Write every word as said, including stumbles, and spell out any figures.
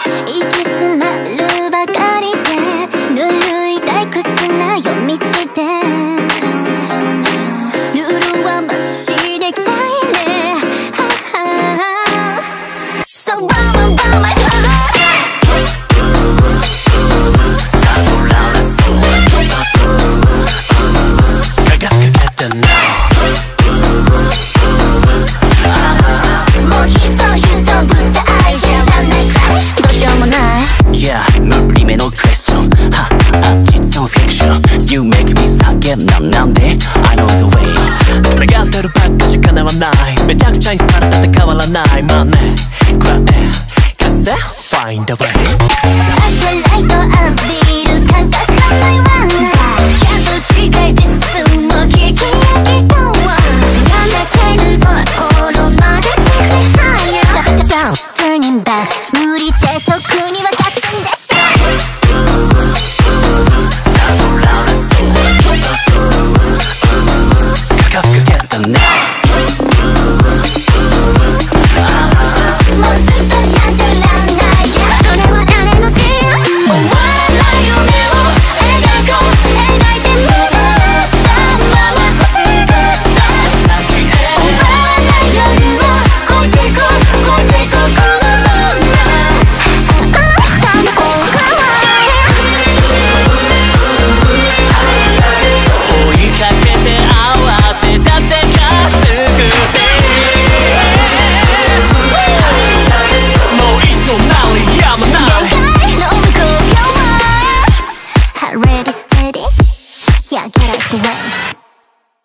行き詰まるばかりでぬるい退屈な夜道でルールは無視できたいね。So run run my heart 無理めのクエスチョンはあ実のフィクション You make me 叫ぶなんなんで I know the way 願ってるばっかじゃ叶わないめちゃくちゃにされたって変わらないまあね Cry Can't find the way 赤ライト浴びる感覚のようなキャンドル違いですもう聞き飽きたわ貫けるところまで Take me higher Down Turning back 無理で得